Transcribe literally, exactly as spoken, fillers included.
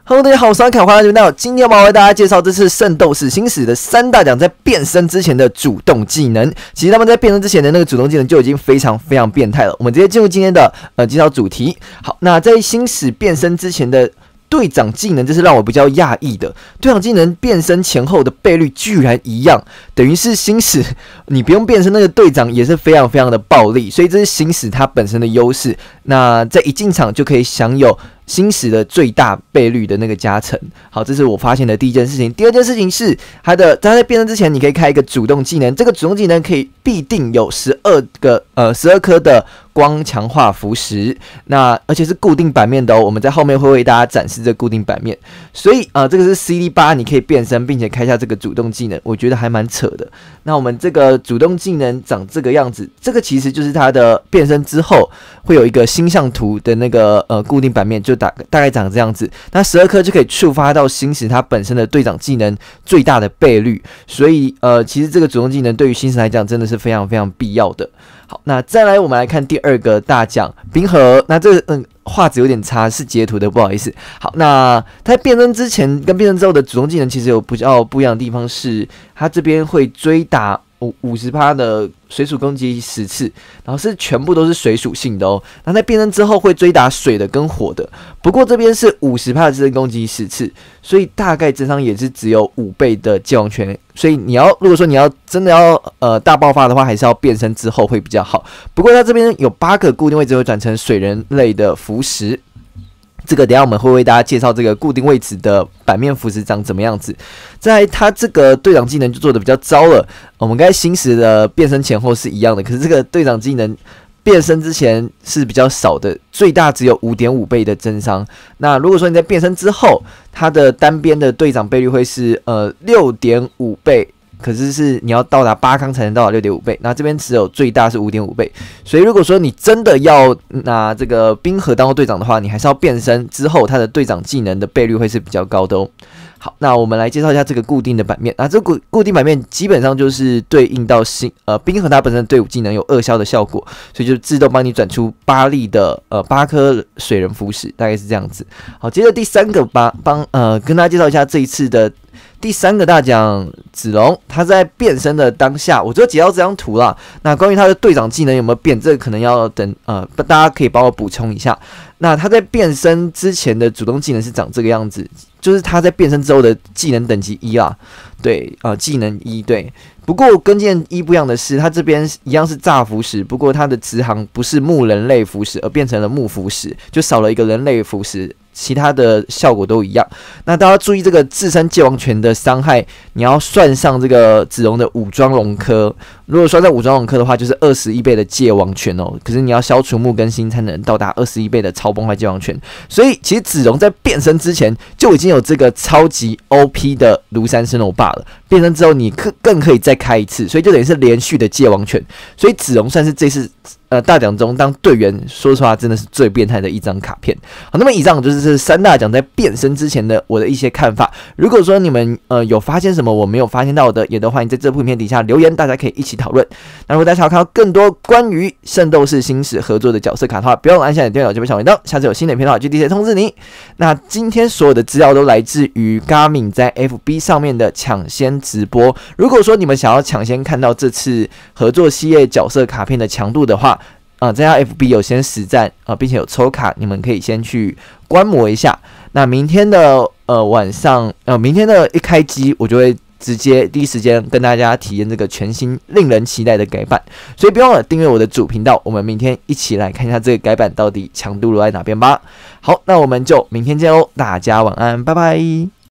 Hello， 大家好，我是阿凯，欢迎来到这边。今天我要为大家介绍这次《圣斗士星矢》的三大奖在变身之前的主动技能。其实他们在变身之前的那个主动技能就已经非常非常变态了。我们直接进入今天的呃介绍主题。好，那在星矢变身之前的队长技能，这是让我比较讶异的。队长技能变身前后的倍率居然一样，等于是星矢你不用变身，那个队长也是非常非常的暴力，所以这是星矢它本身的优势。那在一进场就可以享有星矢的最大倍率的那个加成。好，这是我发现的第一件事情。第二件事情是它的，它在变身之前，你可以开一个主动技能，这个主动技能可以必定有十二个呃十二颗的光强化符石，那而且是固定版面的哦。我们在后面会为大家展示这个固定版面，所以呃这个是 C D 八， 你可以变身并且开下这个主动技能，我觉得还蛮扯的。那我们这个主动技能长这个样子，这个其实就是它的变身之后会有一个星象图的那个呃固定版面，就大大概长这样子。那十二颗就可以触发到星矢它本身的队长技能最大的倍率，所以呃其实这个主动技能对于星矢来讲真的是非常非常必要的。好，那再来我们来看第二个大奖冰河。那这个嗯画质有点差，是截图的，不好意思。好，那它在变身之前跟变身之后的主动技能其实有比较不一样的地方是，它这边会追打五十趴的水属攻击十次，然后是全部都是水属性的哦。那在变身之后会追打水的跟火的，不过这边是五十趴的自身攻击十次，所以大概智商也是只有五倍的戒王权。所以你要如果说你要真的要呃大爆发的话，还是要变身之后会比较好。不过它这边有八个固定位置会转成水人类的符石。这个等一下我们会为大家介绍这个固定位置的版面符石长怎么样子。在它这个队长技能就做的比较糟了。我们刚才星矢的变身前后是一样的，可是这个队长技能变身之前是比较少的，最大只有 五点五倍的增伤。那如果说你在变身之后，它的单边的队长倍率会是呃 六点五倍。可是是你要到达八康才能到达 六点五倍，那这边只有最大是 五点五倍，所以如果说你真的要拿这个冰河当做队长的话，你还是要变身之后，他的队长技能的倍率会是比较高的哦。好，那我们来介绍一下这个固定的版面啊，这个固定版面基本上就是对应到新呃冰河它本身的队伍技能有扼销的效果，所以就自动帮你转出八粒的呃八颗水人符石，大概是这样子。好，接着第三个帮帮呃跟大家介绍一下这一次的第三个大奖子龙，他在变身的当下，我就截到这张图啦。那关于他的队长技能有没有变，这个可能要等呃大家可以帮我补充一下。那他在变身之前的主动技能是长这个样子，就是他在变身之后的技能等级一啦，对，呃，技能一对。不过跟技能一不一样的是，他这边一样是炸符石，不过他的词行不是木人类符石，而变成了木符石，就少了一个人类符石。其他的效果都一样。那大家注意这个自身戒王权的伤害，你要算上这个子龙的武装龙科。如果算上武装龙科的话，就是二十一倍的戒王权哦。可是你要消除木更新才能到达二十一倍的超崩坏戒王权。所以其实子龙在变身之前就已经有这个超级 O P 的庐山升龙霸了。变身之后你更可以再开一次，所以就等于是连续的戒王权。所以子龙算是这次呃大奖中当队员，说实话真的是最变态的一张卡片。好，那么以上就是这三大奖在变身之前的我的一些看法。如果说你们呃有发现什么我没有发现到的，也都欢迎在这部影片底下留言，大家可以一起讨论。那如果大家想要看到更多关于《圣斗士星矢》合作的角色卡的话，不要忘了按下你的电脑这边小铃铛，下次有新的影片的话就第一时间通知你。那今天所有的资料都来自于 Garmin 在 F B 上面的抢先直播。如果说你们想要抢先看到这次合作系列角色卡片的强度的话，啊、呃，这家 F B 有先实战啊、呃，并且有抽卡，你们可以先去观摩一下。那明天的呃晚上，呃，明天的一开机，我就会直接第一时间跟大家体验这个全新、令人期待的改版。所以别忘了订阅我的主频道，我们明天一起来看一下这个改版到底强度落在哪边吧。好，那我们就明天见喽，大家晚安，拜拜。